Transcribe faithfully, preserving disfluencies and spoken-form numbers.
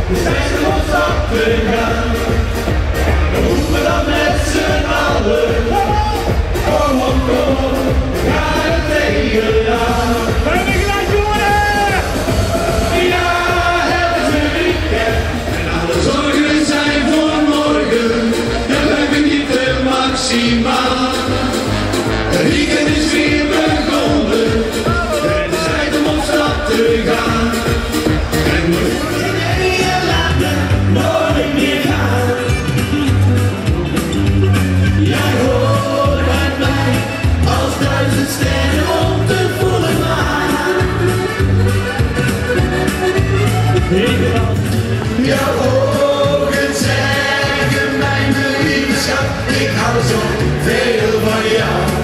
is tijd om op stap te gaan. We roepen dan met z'n allen. Kom op, kom op, we gaan er tegenaan. Ben je gelijk, jongen? Ja, het is een weekend. En alle zorgen zijn voor morgen. En wij genieten maximaal. Het weekend is weer begonnen. Het is tijd om op stap te gaan. En we moeten je laten nooit meer gaan. Jij hoort bij mij als duizend sterren om te voelen maan. Jouw ogen zeggen mijn geliefde schat, ik hou zo veel van jou.